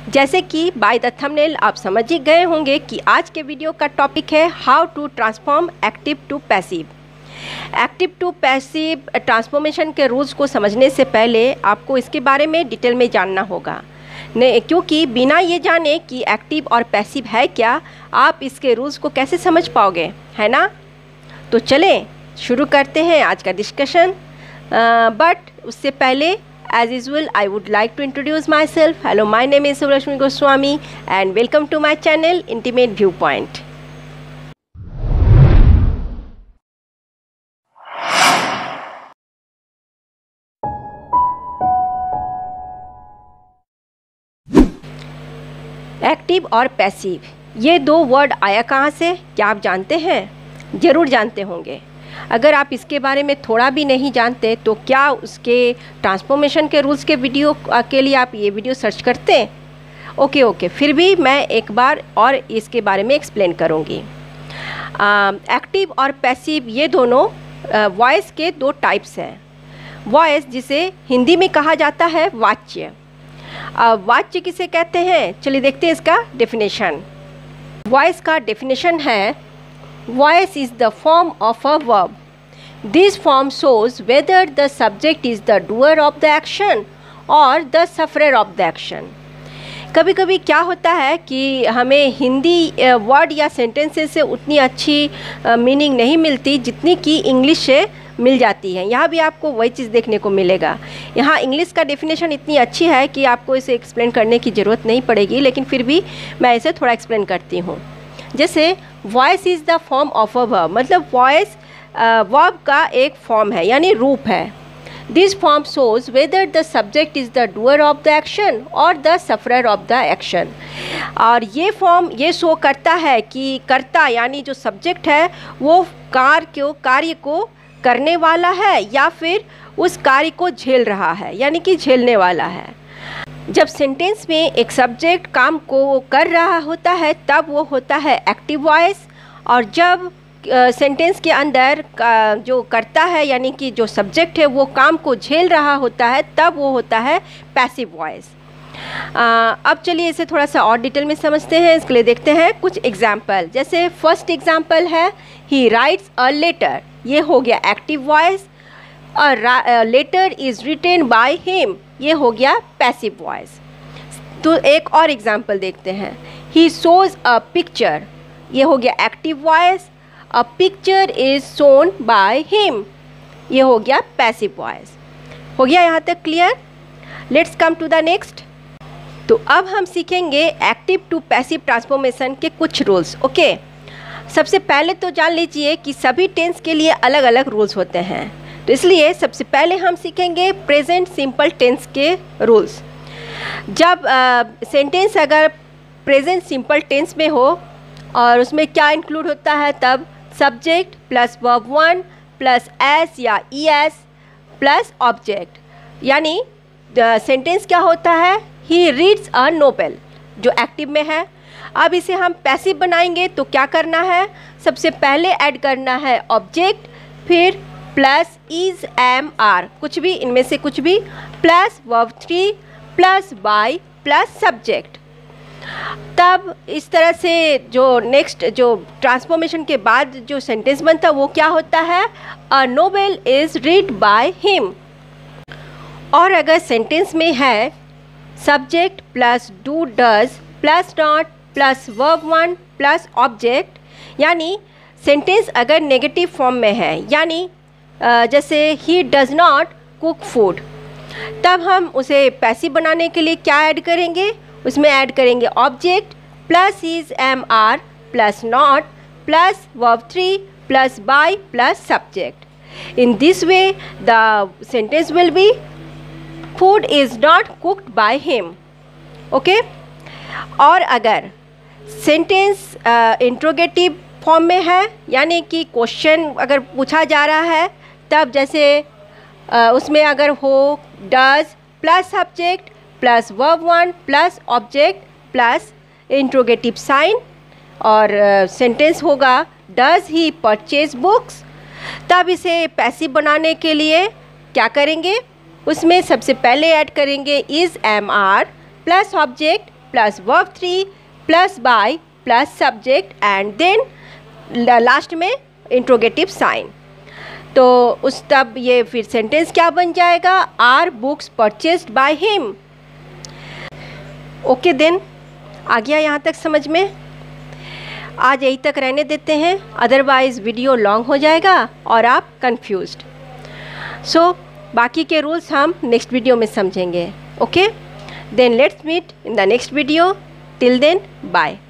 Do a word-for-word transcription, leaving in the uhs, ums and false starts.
जैसे कि by the thumbnail आप समझ ही गए होंगे कि आज के वीडियो का टॉपिक है how to transform active to passive. Active to passive transformation के रूल्स को समझने से पहले आपको इसके बारे में डिटेल में जानना होगा, नहीं क्योंकि बिना ये जाने कि एक्टिव और पैसिव है क्या, आप इसके रूल्स को कैसे समझ पाओगे, है ना। तो चलें शुरू करते हैं आज का डिस्कशन। बट उससे पहले as usual I would like to introduce myself. Hello, my name is Subhrashmi Goswami and welcome to my channel Intimate Viewpoint. Active और पैसिव ये दो वर्ड आया कहाँ से, क्या आप जानते हैं? ज़रूर जानते होंगे। अगर आप इसके बारे में थोड़ा भी नहीं जानते तो क्या उसके ट्रांसफॉर्मेशन के रूल्स के वीडियो के लिए आप ये वीडियो सर्च करते हैं? ओके ओके फिर भी मैं एक बार और इसके बारे में एक्सप्लेन करूँगी। एक्टिव और पैसिव ये दोनों वॉइस के दो टाइप्स हैं। वॉइस जिसे हिंदी में कहा जाता है वाच्य। वाच्य किसे कहते हैं, चलिए देखते हैं इसका डेफिनेशन। वॉइस का डेफिनेशन है, voice is the form of a verb. This form shows whether the subject is the doer of the action or the sufferer of the action. कभी कभी क्या होता है कि हमें हिंदी वर्ड या सेंटेंसेस से उतनी अच्छी मीनिंग नहीं मिलती जितनी कि इंग्लिश से मिल जाती है। यहाँ भी आपको वही चीज़ देखने को मिलेगा। यहाँ इंग्लिश का डेफिनेशन इतनी अच्छी है कि आपको इसे एक्सप्लेन करने की ज़रूरत नहीं पड़ेगी, लेकिन फिर भी मैं इसे थोड़ा एक्सप्लेन करती हूँ। जैसे voice is the form of a verb, मतलब वॉइस वर्ब का एक फॉर्म है यानी रूप है। This form shows whether the subject is the doer of the action और the sufferer of the action. और ये फॉर्म ये शो करता है कि कर्ता यानी जो सब्जेक्ट है वो कार्य को कार्य को करने वाला है या फिर उस कार्य को झेल रहा है, यानी कि झेलने वाला है। जब सेंटेंस में एक सब्जेक्ट काम को कर रहा होता है तब वो होता है एक्टिव वॉइस, और जब सेंटेंस uh, के अंदर uh, जो करता है यानी कि जो सब्जेक्ट है वो काम को झेल रहा होता है तब वो होता है पैसिव वॉइस। uh, अब चलिए इसे थोड़ा सा और डिटेल में समझते हैं। इसके लिए देखते हैं कुछ एग्जाम्पल। जैसे फर्स्ट एग्जाम्पल है ही राइट्स अ लेटर, ये हो गया active voice. A letter is written by him, ये हो गया पैसिव वॉइस। तो एक और एग्जांपल देखते हैं। ही शोज अ पिक्चर, ये हो गया active voice. A picture is shown by him, ये हो गया पैसिव वॉइस। हो गया यहाँ तक clear? Let's come to the next. तो अब हम सीखेंगे एक्टिव टू पैसिव ट्रांसफॉर्मेशन के कुछ रूल्स। ओके, सबसे पहले तो जान लीजिए कि सभी टेंस के लिए अलग अलग रूल्स होते हैं, तो इसलिए सबसे पहले हम सीखेंगे प्रेजेंट सिंपल टेंस के रूल्स। जब सेंटेंस अगर प्रेजेंट सिंपल टेंस में हो और उसमें क्या इंक्लूड होता है, तब subject plus verb one plus S या ई एस प्लस ऑब्जेक्ट, यानी सेंटेंस क्या होता है, ही रीड्स अ नोवेल, जो एक्टिव में है। अब इसे हम पैसिव बनाएंगे तो क्या करना है, सबसे पहले ऐड करना है ऑब्जेक्ट, फिर प्लस इज एम आर, कुछ भी इनमें से कुछ भी, plus verb three plus by plus subject. तब इस तरह से जो नेक्स्ट जो ट्रांसफॉर्मेशन के बाद जो सेंटेंस बनता है वो क्या होता है, a novel is read by him. और अगर सेंटेंस में है subject plus do does plus not plus verb one plus object, यानी सेंटेंस अगर नेगेटिव फॉर्म में है, यानी Uh, जैसे he does not cook food, तब हम उसे पैसिव बनाने के लिए क्या ऐड करेंगे, उसमें ऐड करेंगे object plus is am are plus not plus verb three plus by plus subject. In this way the sentence will be food is not cooked by him. Okay, और अगर sentence interrogative form में है, यानी कि question अगर पूछा जा रहा है, तब जैसे आ, उसमें अगर हो does plus subject plus verb one plus object plus interrogative sign, और सेंटेंस होगा डज ही परचेज बुक्स, तब इसे पैसिव बनाने के लिए क्या करेंगे, उसमें सबसे पहले ऐड करेंगे is am are plus object plus verb three plus by plus subject and then last में इंट्रोगेटिव साइन। तो उस तब ये फिर सेंटेंस क्या बन जाएगा, are books purchased by him. Okay then, आ गया यहाँ तक समझ में? आज यही तक रहने देते हैं, अदरवाइज़ वीडियो लॉन्ग हो जाएगा और आप कंफ्यूज्ड। सो so, बाकी के रूल्स हम नेक्स्ट वीडियो में समझेंगे। Okay then let's meet in the next video. Till then bye.